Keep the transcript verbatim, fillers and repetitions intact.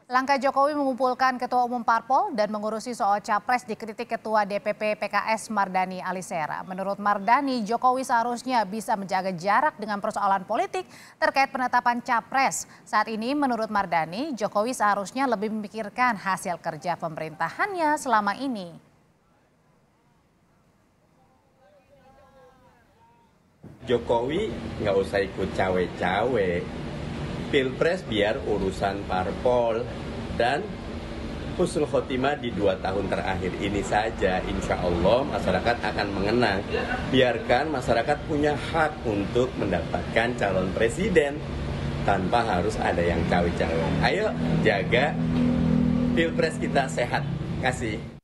Langkah Jokowi mengumpulkan Ketua Umum Parpol dan mengurusi soal Capres dikritik Ketua D P P P K S Mardani Alisera. Menurut Mardani, Jokowi seharusnya bisa menjaga jarak dengan persoalan politik terkait penetapan Capres. Saat ini menurut Mardani, Jokowi seharusnya lebih memikirkan hasil kerja pemerintahannya selama ini. Jokowi nggak usah ikut cawe-cawe. Pilpres biar urusan parpol dan husnul khotimah di dua tahun terakhir ini saja. Insya Allah masyarakat akan mengenang. Biarkan masyarakat punya hak untuk mendapatkan calon presiden tanpa harus ada yang cawe-cawe. Ayo jaga Pilpres kita sehat. Kasih.